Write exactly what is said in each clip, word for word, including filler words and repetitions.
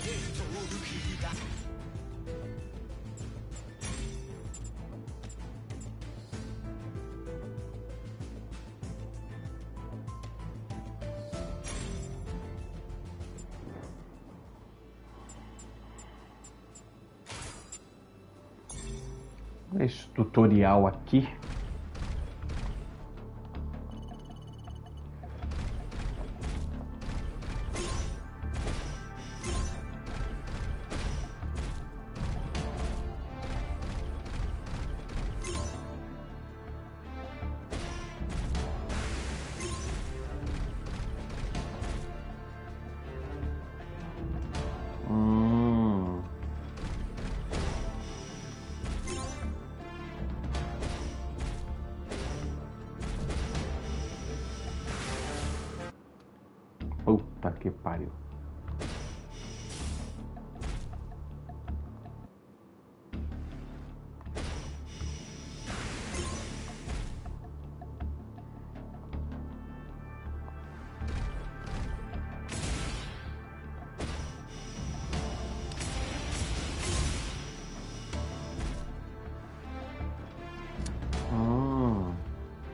Esse tutorial aqui. Hum. Puta que pariu. Hum.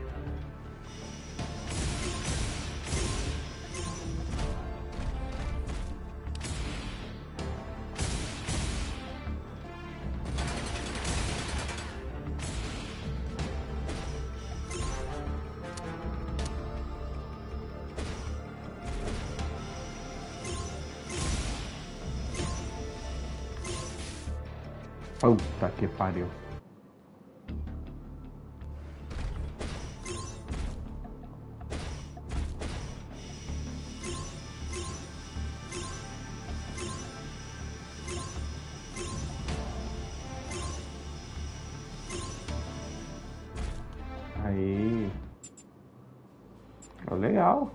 Puta que pariu. Aí. Legal.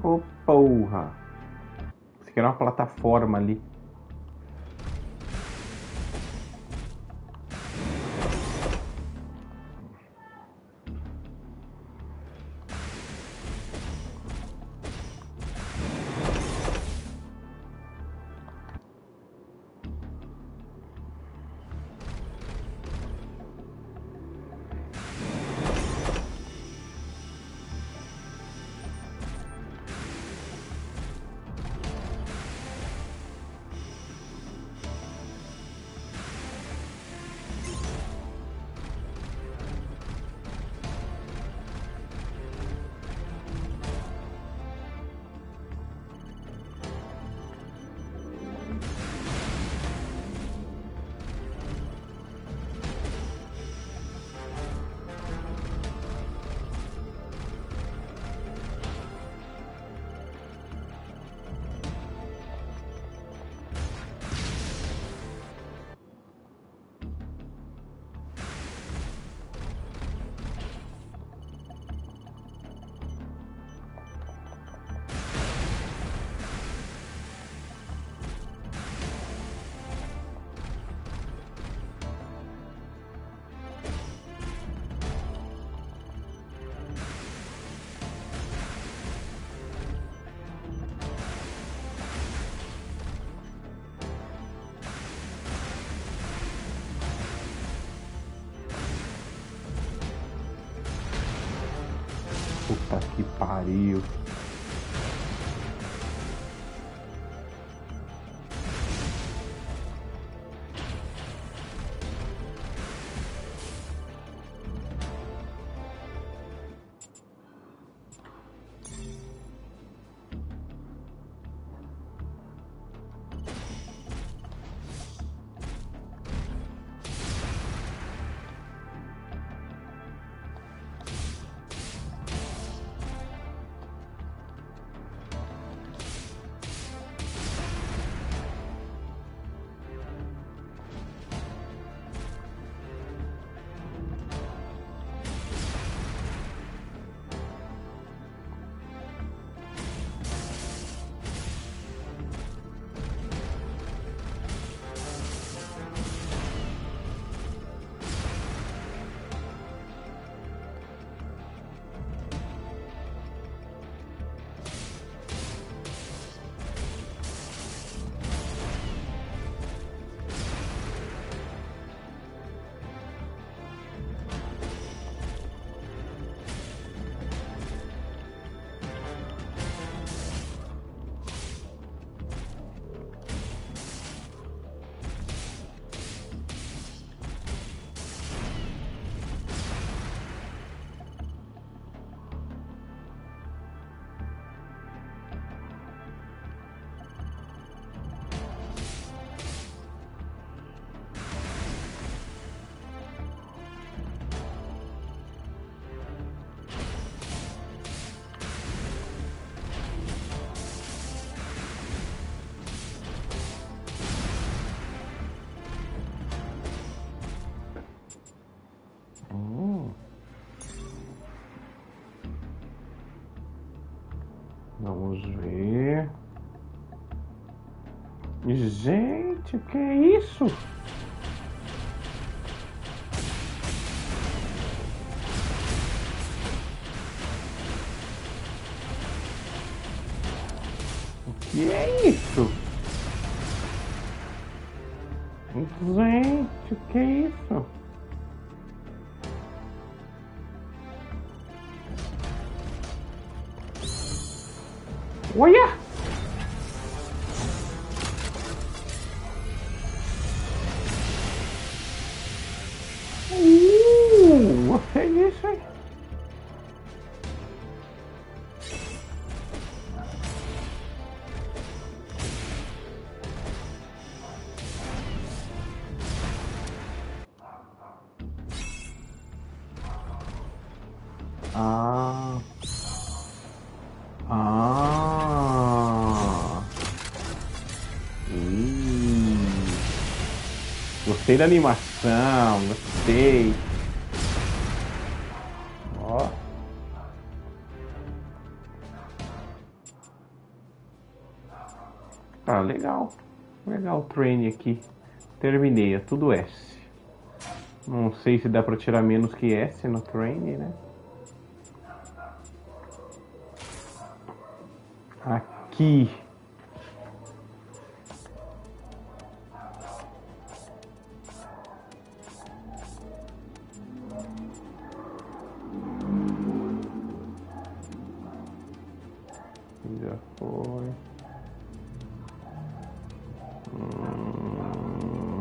Ô, porra. Isso aqui era uma plataforma ali. Puta que pariu. Vamos ver. Gente, o que é isso? O que é isso? Gente, o que é isso? Olha! Uh, o que é isso aí? Ah. Ah. Hum. Gostei da animação, gostei. Ó. Ah, legal. Legal o train aqui. Terminei, é tudo S. Não sei se dá pra tirar menos que S no train, né? Aqui. Já foi. Hum.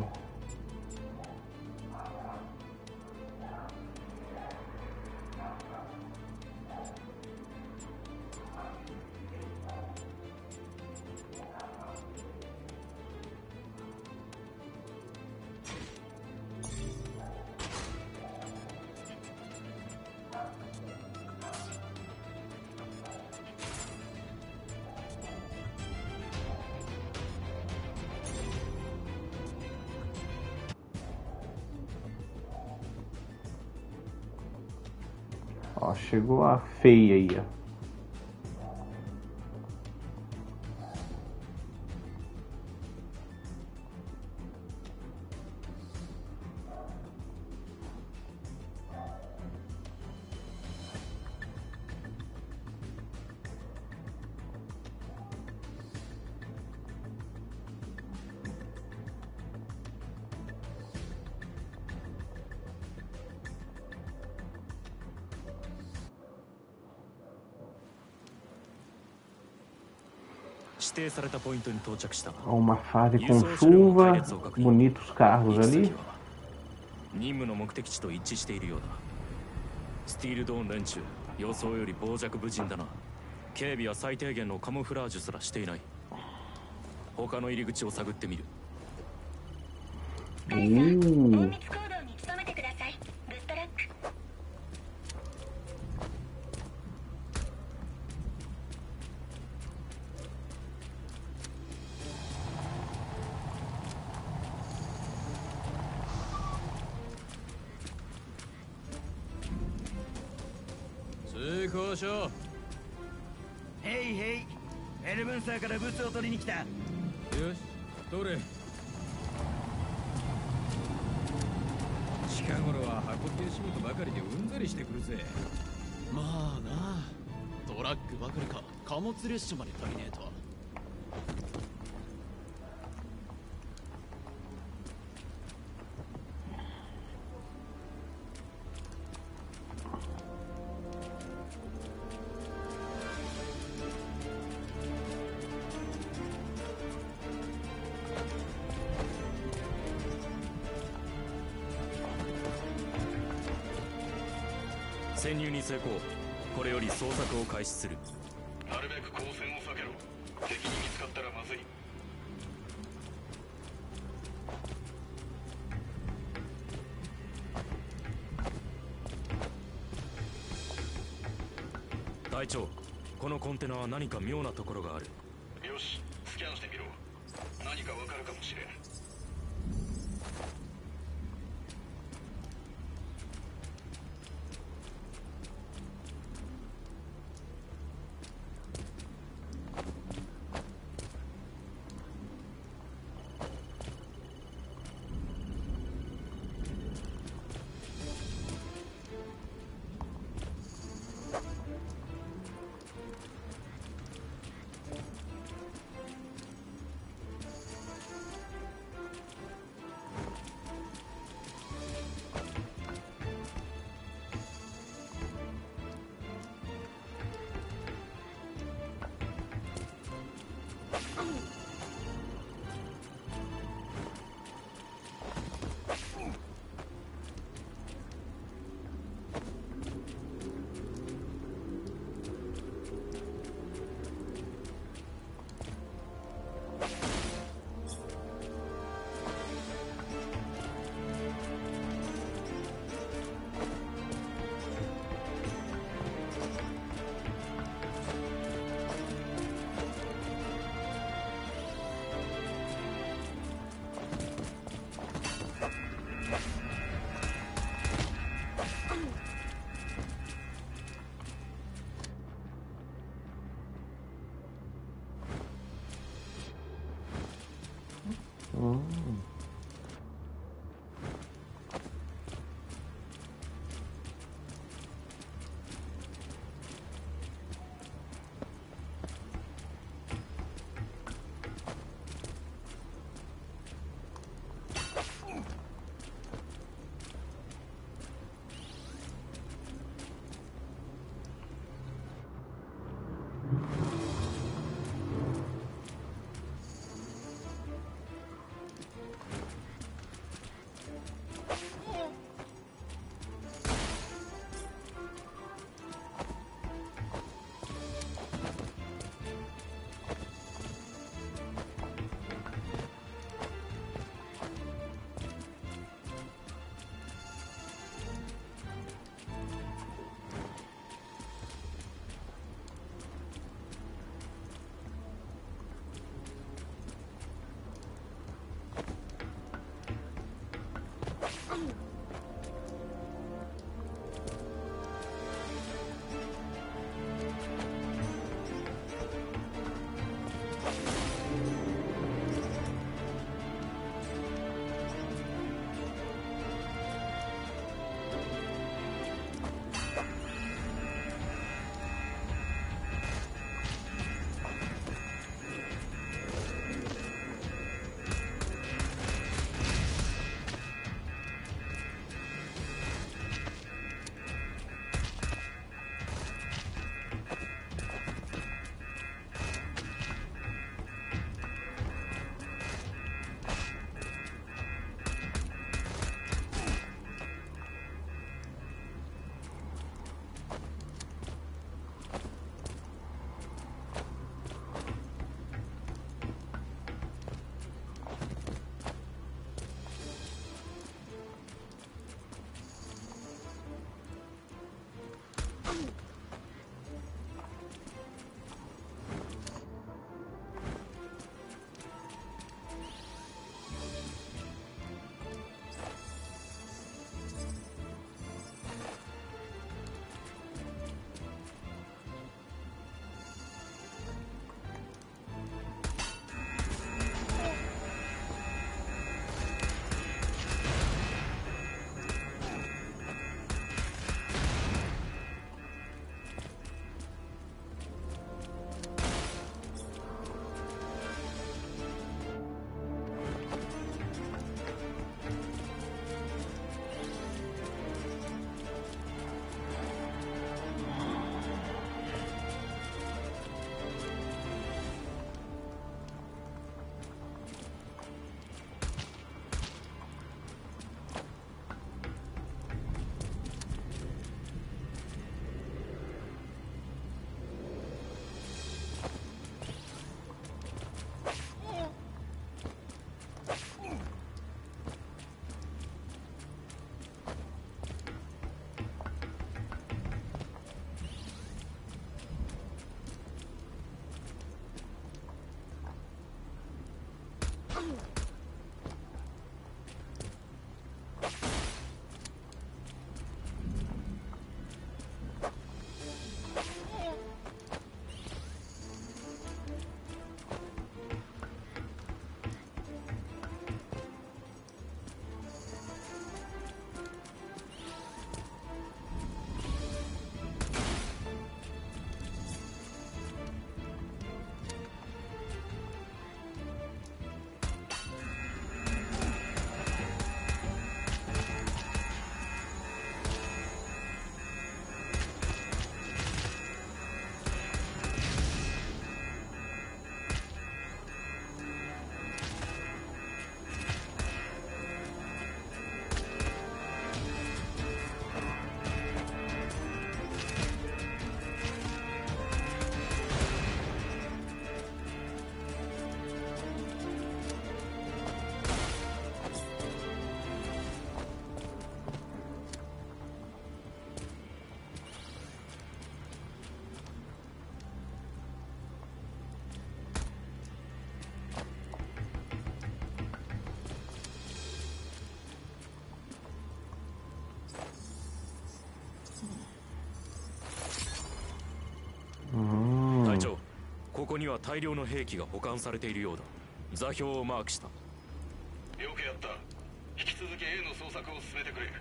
Ó, chegou a feia aí, ó. Uma fase com chuva, bonitos carros ali. 任務の目的地と一致しているようだ。スティールドーン連中、予想より傍若無人だな。警備は最低限のカモフラージュすらしていない。他の入り口を探ってみる。 Uh. 隠密行動に努めてください。グッドラック。 通行証。ヘイヘイ。エルブンサーから物を取りに来た。よし、取れ。近頃は運び出仕事ばかりでうんざりしてくるぜ。 まあな、トラックばかりか貨物列車まで足りねえと。 潜入に成功。これより捜索を開始する。 なるべく光線を避けろ。敵に見つかったらまずい。 隊長、このコンテナは何か妙なところがある。 よし、スキャンしてみろ。何かわかるかもしれん。 隊長、ここには大量の兵器が保管されているようだ。座標をマークした。 よくやった。引き続き A の捜索を進めてくれ。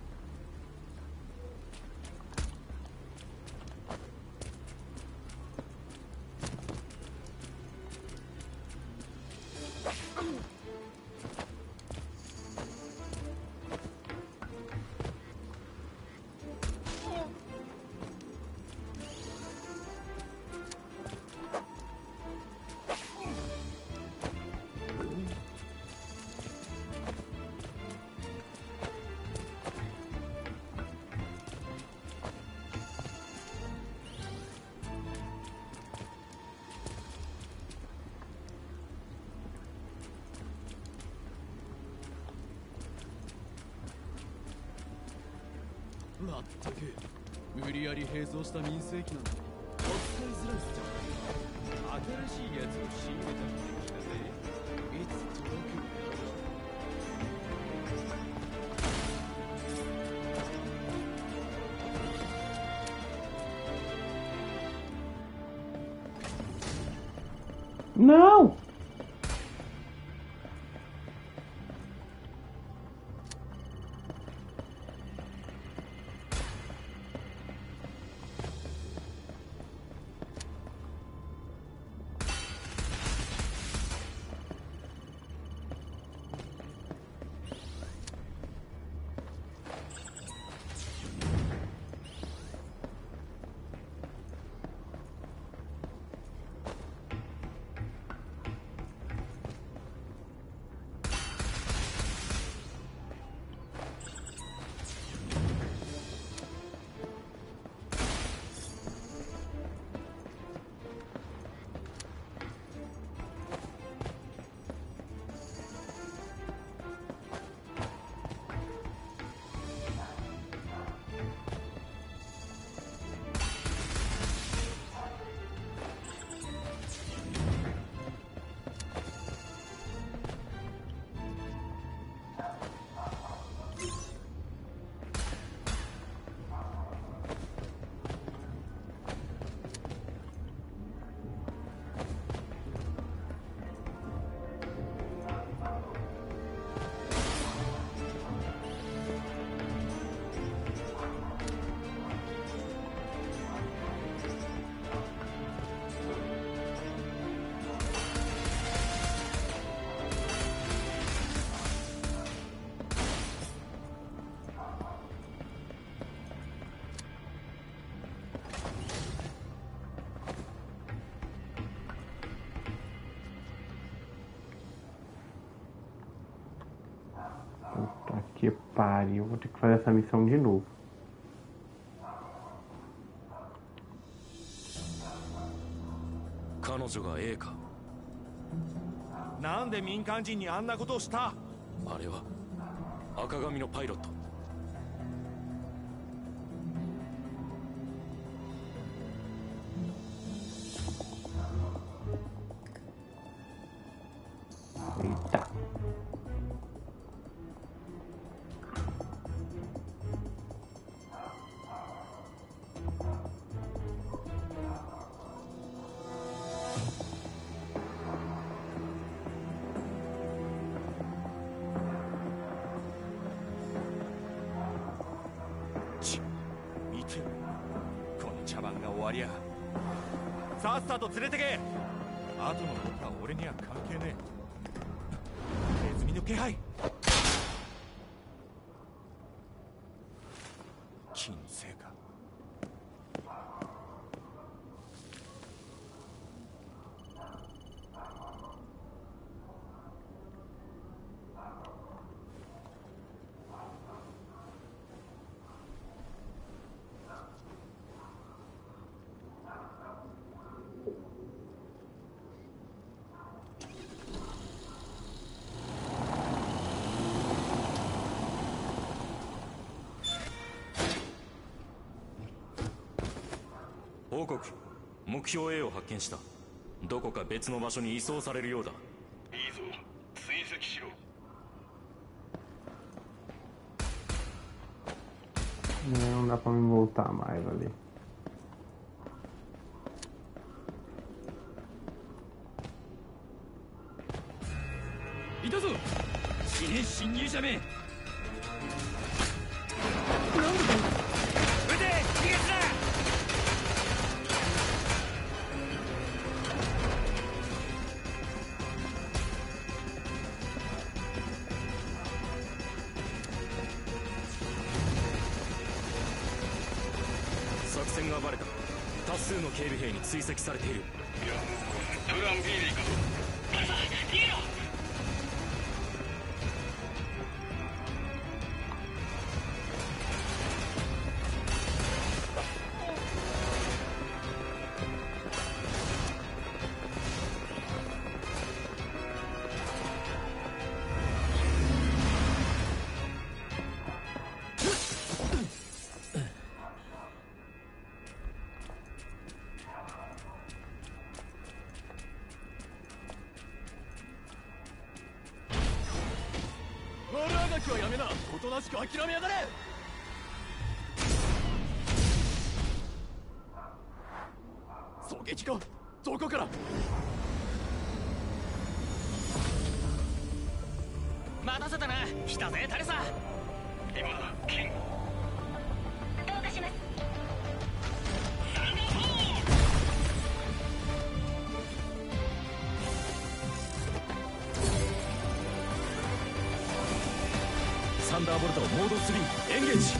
まったく無理やり並走した民生機なんて扱いづらいっすよ。新しいやつを仕入れたってきたぜ。いつ届くんだ。 Não! Puta que pariu, vou ter que fazer essa missão de novo. 彼女が A か。 なんで民間人にあんなことをした？ あれは赤髪のパイロット。 Eita. わりゃ。さっさと連れてけ。後のことは俺には関係ねえ。ネズミの気配。金星か。 報告。目標 A を発見した。どこか別の場所に移送されるようだ。 いいぞ、追跡しろ。 Não dá pra me voltar mais ali. いたぞ、死ね侵入者め。なんで撃て、逃げつな。 作戦がバレた。多数の警備兵に追跡されている。 いや、プラン B で行くぞ。逃げろ。 はやめな。おとなしく諦めやがれ。狙撃か。どこから。 待たせたな。来たぜタレサ。 今だ、キング。 どうかします。 サンダーボルトモードスリーエンゲージ。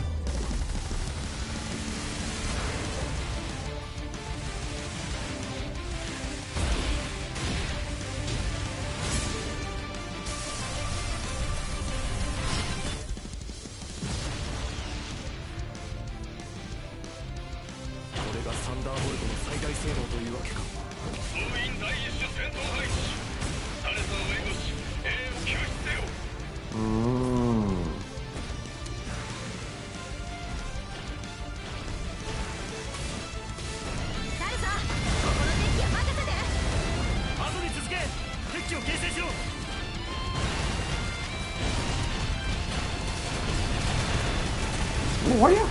これがサンダーボルトの最大性能というわけか。 総員第一種戦闘配置。タレサを援護し A を救出せよ。 うーん。 敵を形成しろ。 Olha!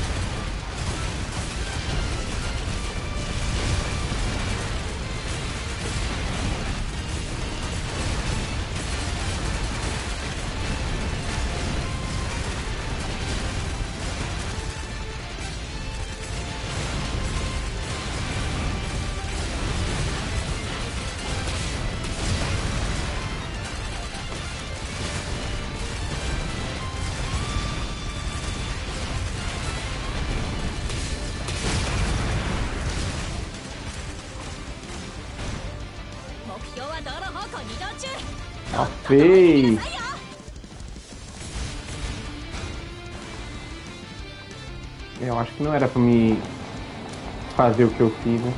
A fez! Eu acho que não era pra me fazer o que eu fiz, né?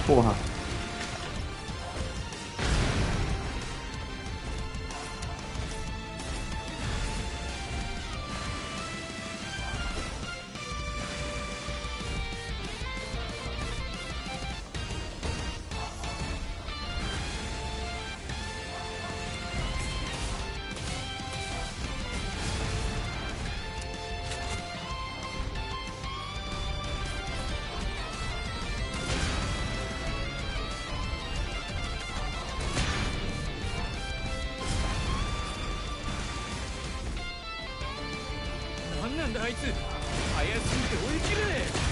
porra. なんだあいつ、早すぎて追い切れねえ。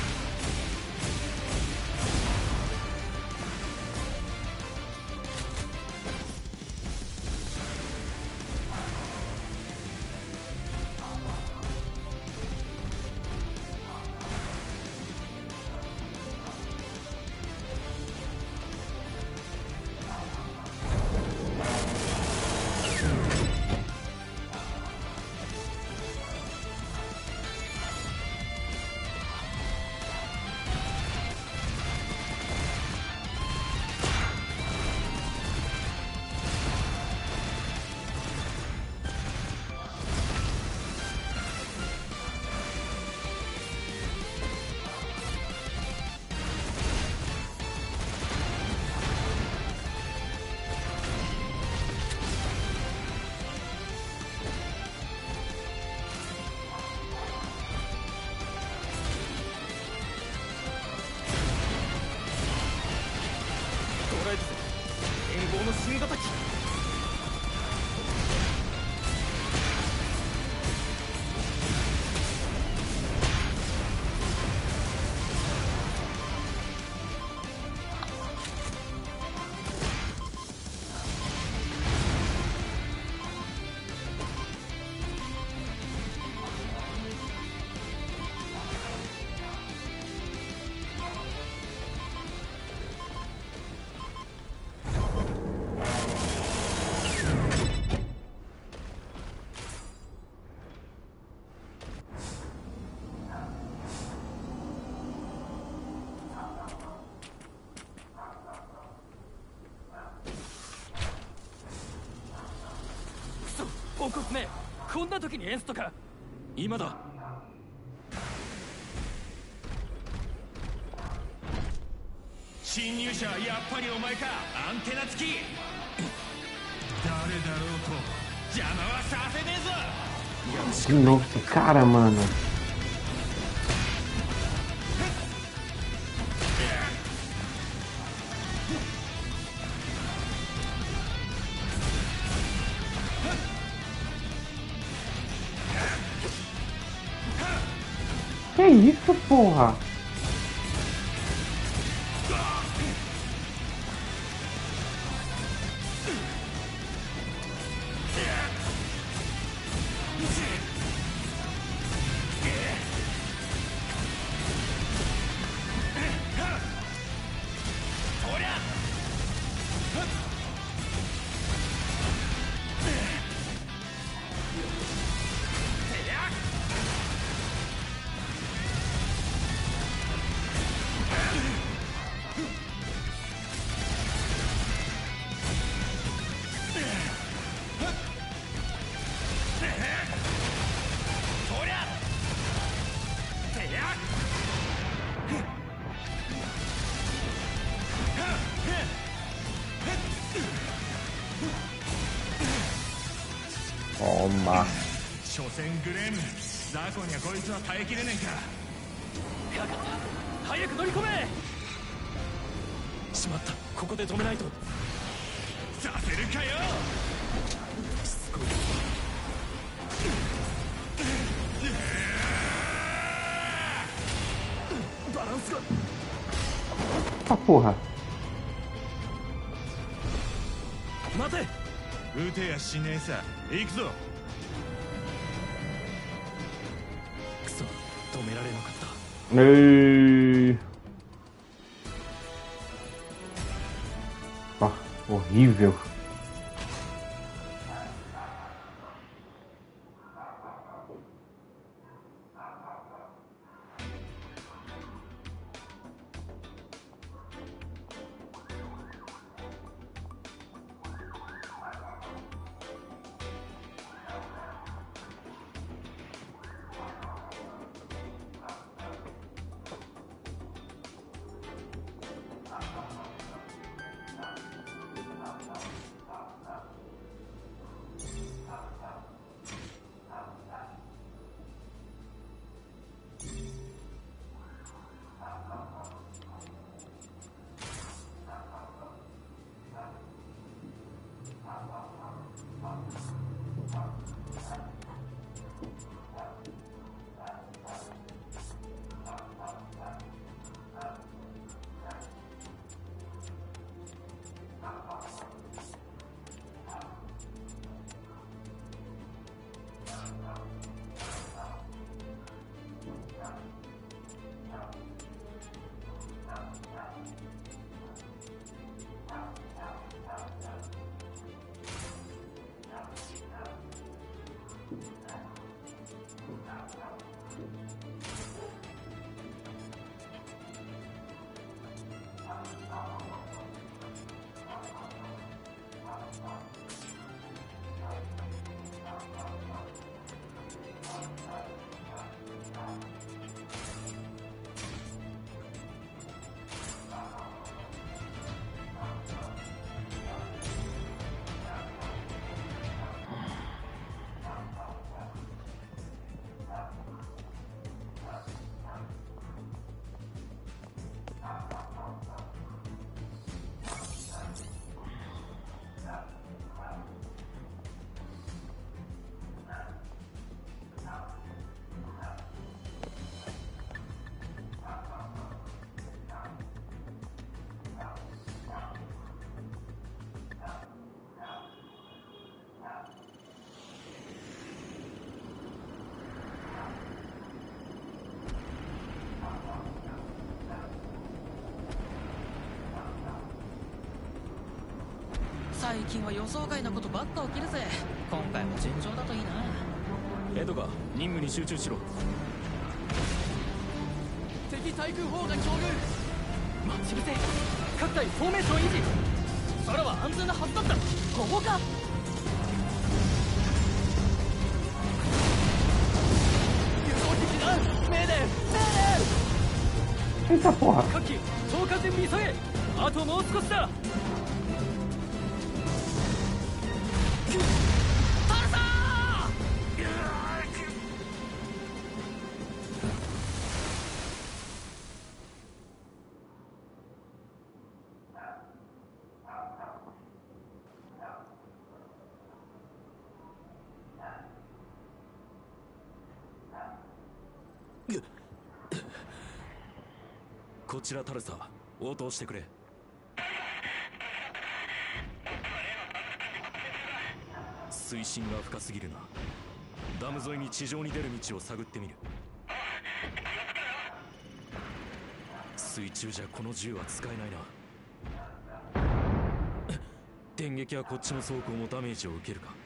援護の新叩き。ポンコツめ、こんな時にエンストか。 今だ。 侵入者はやっぱりお前か。アンテナ付き誰だろうと邪魔はさせねえぞ。 De novo esse cara, mano. Que isso, porra? Toma. 所詮グレーム、雑魚にはこいつは耐えきれねえか。 かかった。早く乗り込め。しまった。ここで止めないと。 させるかよ。 すごい。バランスが。 Ah, porra. 待て。 撃てやしねえさ。行くぞ。 クソ、止められなかった。 Ei. Ah, horrível. 近は予想外なことばっか起きるぜ。今回も順調だといいな。 エドガー、任務に集中しろ。 敵対空砲が強軍。待ち伏せ。各隊フォーメーション維持。空は安全なはずだった。ここか。輸送機だ。命令命令。 Eita porra! 各機投下準備急げ。あともう少しだ。タルサこちらタルサ、応答してくれ。水深が深すぎるな。ダム沿いに地上に出る道を探ってみる。水中じゃこの銃は使えないな。電撃はこっちの装甲もダメージを受けるか。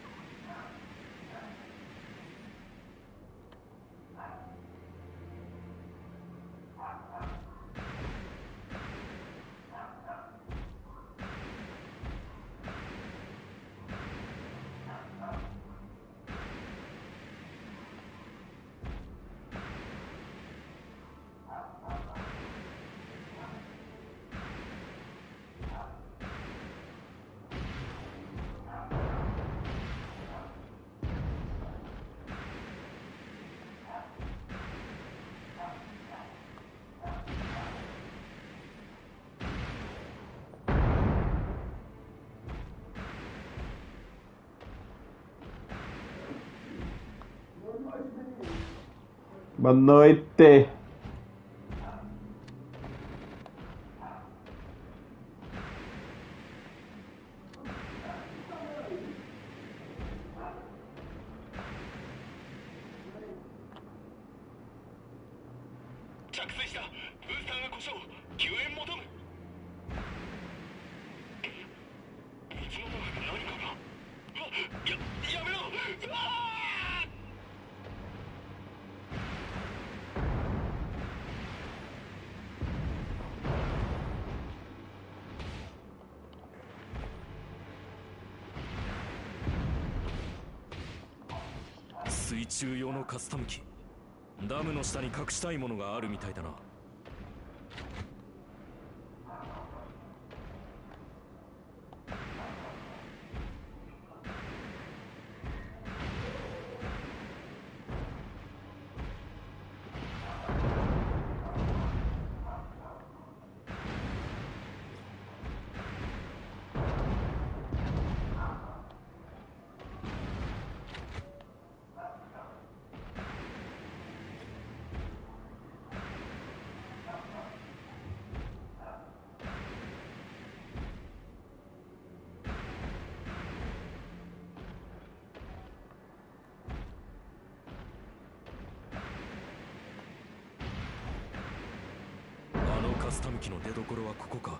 Boa noite. 水中用のカスタム機。ダムの下に隠したいものがあるみたいだな。カスタム機の出所はここか。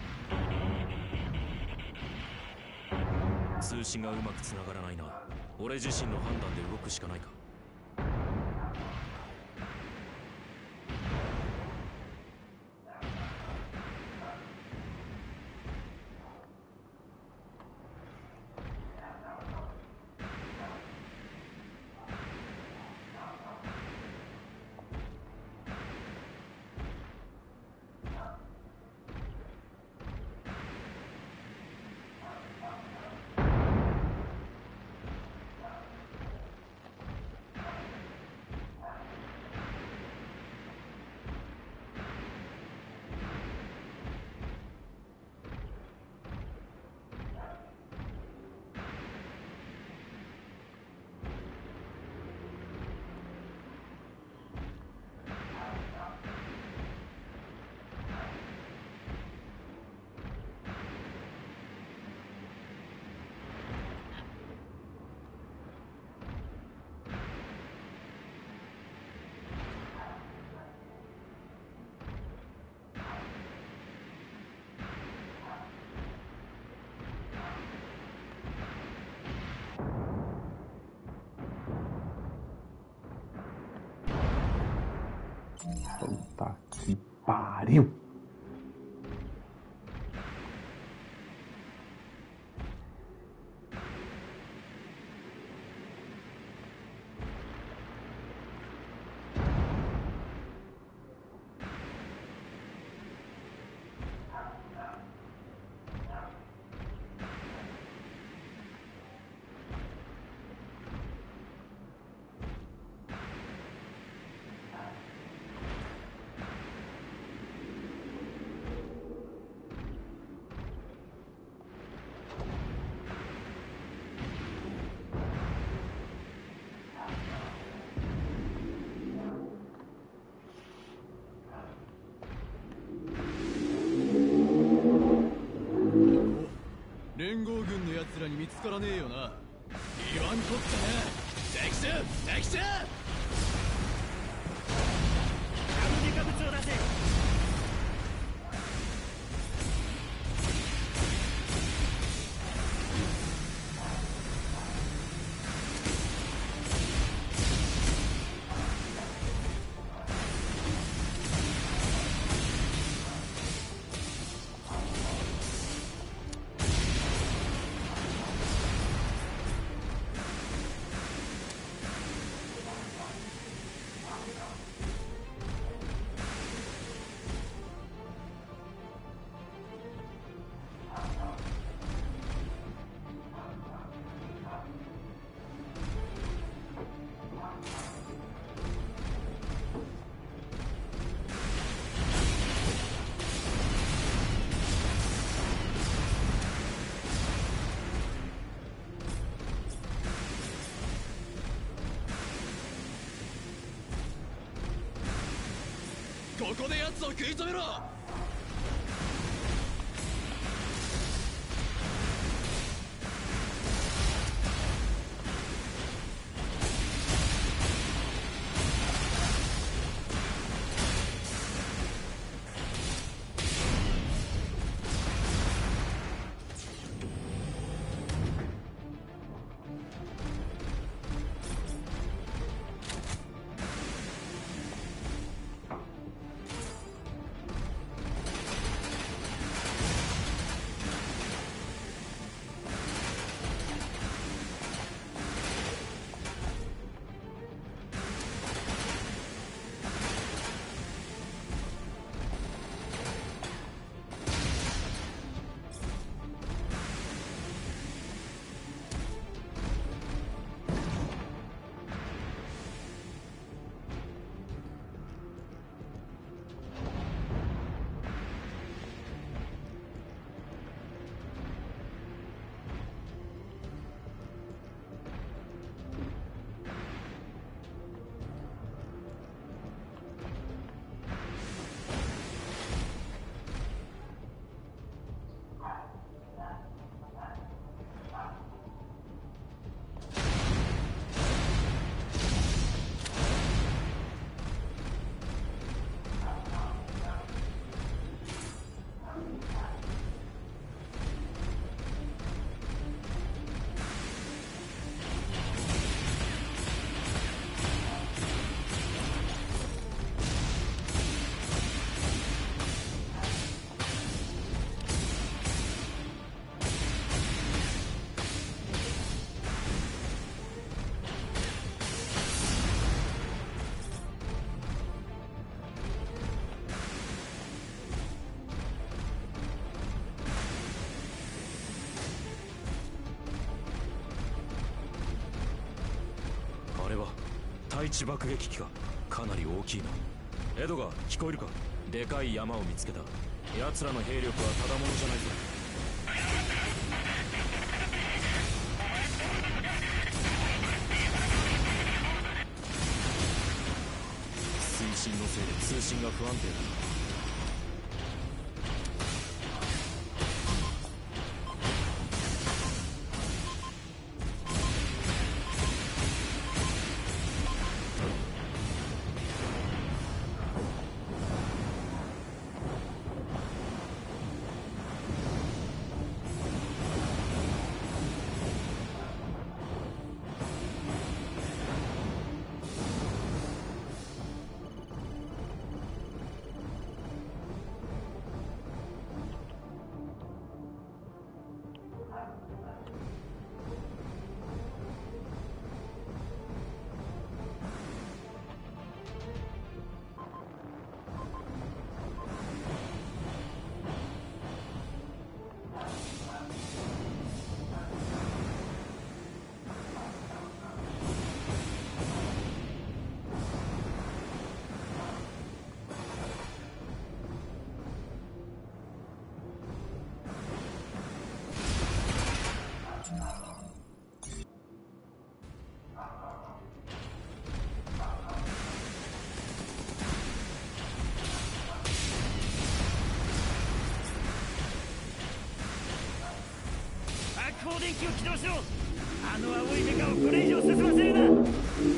通信がうまくつながらないな。俺自身の判断で動くしかないか。 Puta que pariu! 連合軍の奴らに見つからねえよな。言わんこっちゃね。敵襲敵襲。 無理化物を出せ。 ここで奴を食い止めろ。 対地爆撃機か。かなり大きいな。エドガー、聞こえるか。でかい山を見つけた。奴らの兵力はただものじゃないぞ。推進のせいで通信が不安定だな。 光電気を起動しろ。あの青いメカをこれ以上進ませるな。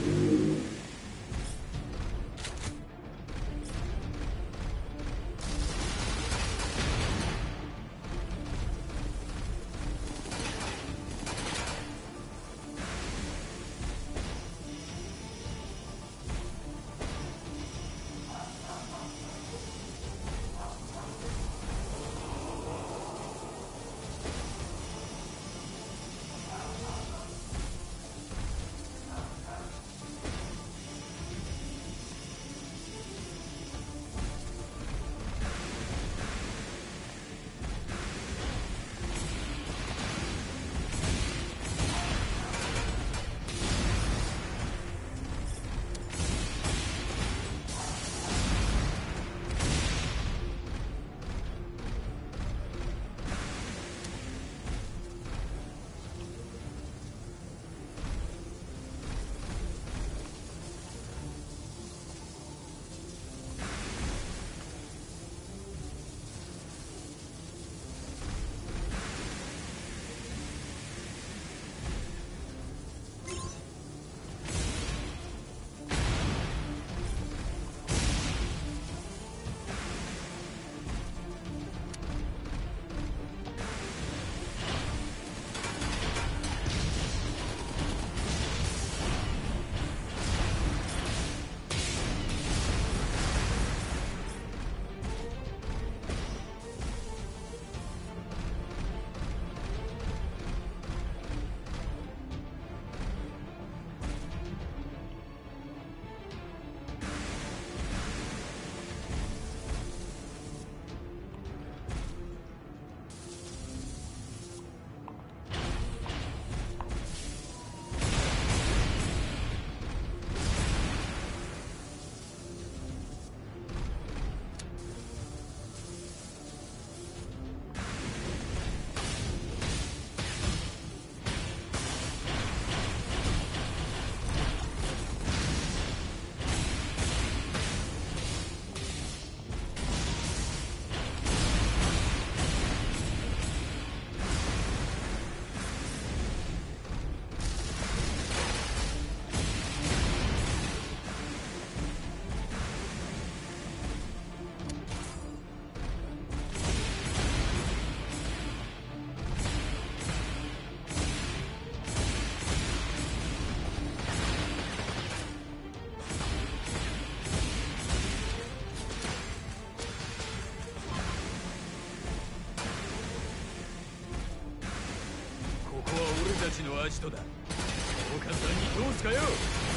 たちのアジトだ。そう簡単に通すかよ。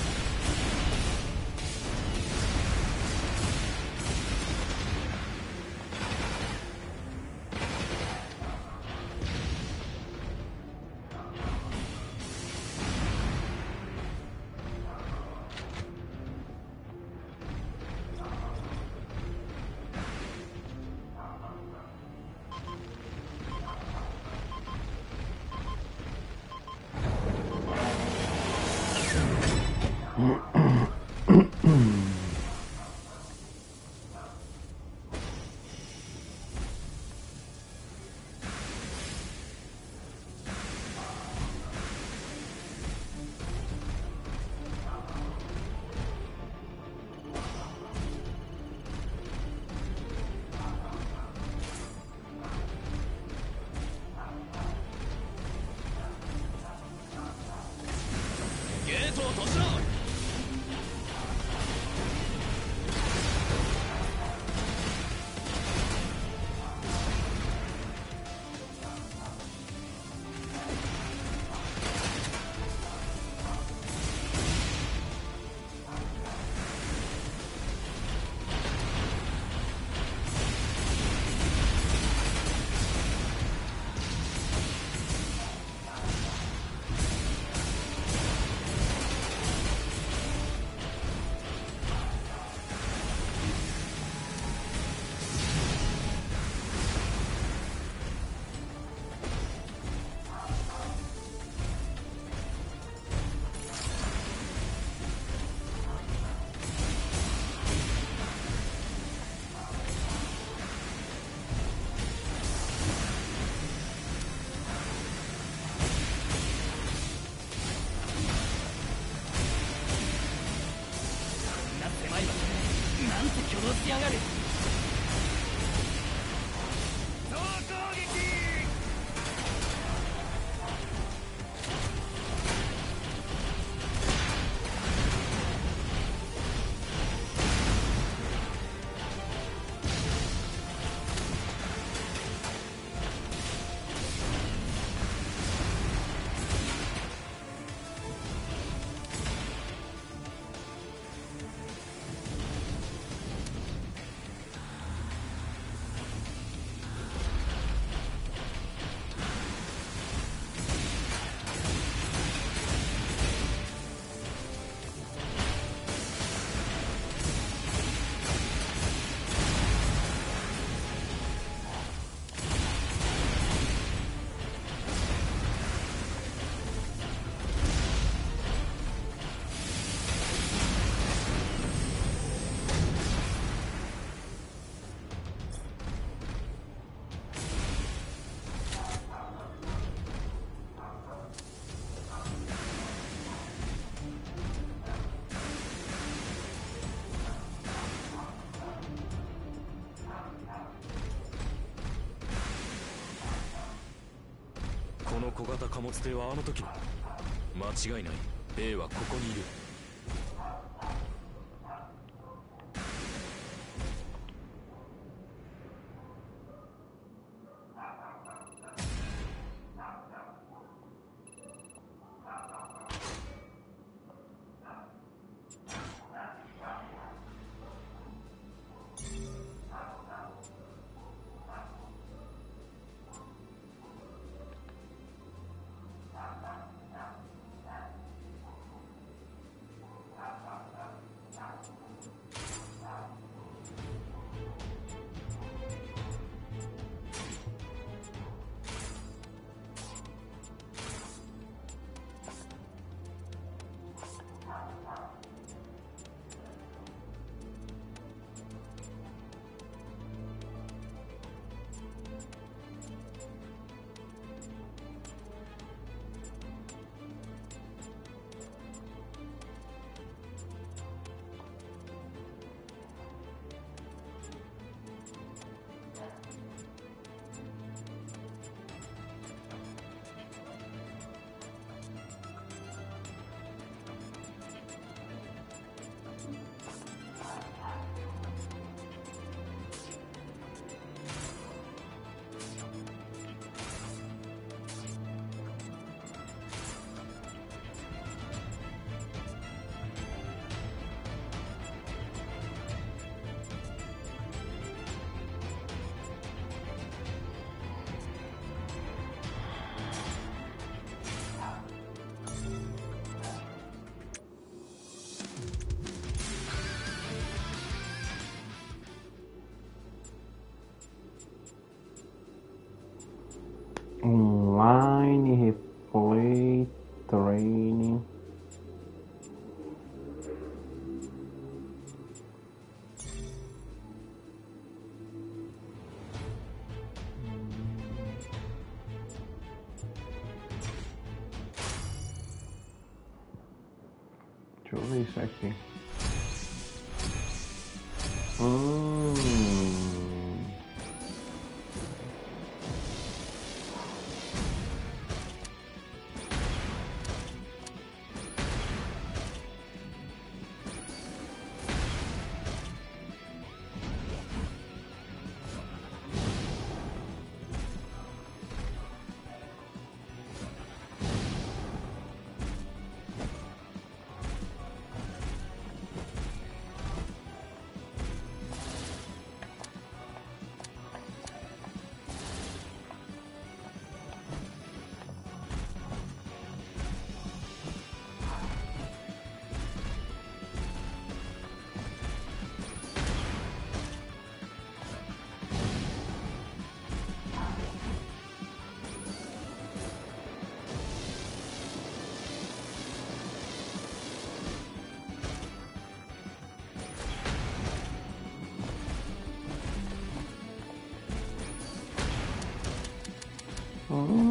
ゲートを閉じろ。 やがる。 総攻撃。 この小型貨物艇はあの時の。間違いない。 A はここにいる。 Online replay training. Deixa eu ver isso aqui. Hum. Oh.